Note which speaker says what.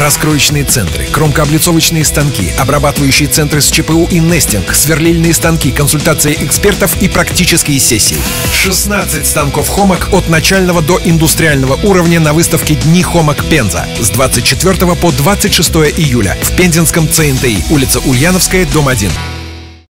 Speaker 1: раскроечные центры, кромкооблицовочные станки, обрабатывающие центры с ЧПУ и нестинг, сверлильные станки, консультация экспертов и практические сессии. 16 станков Хомаг от начального до индустриального уровня на выставке «Дни Хомаг Пенза» с 24 по 26 июля в Пензенском ЦНТИ, улица Ульяновская, дом 1.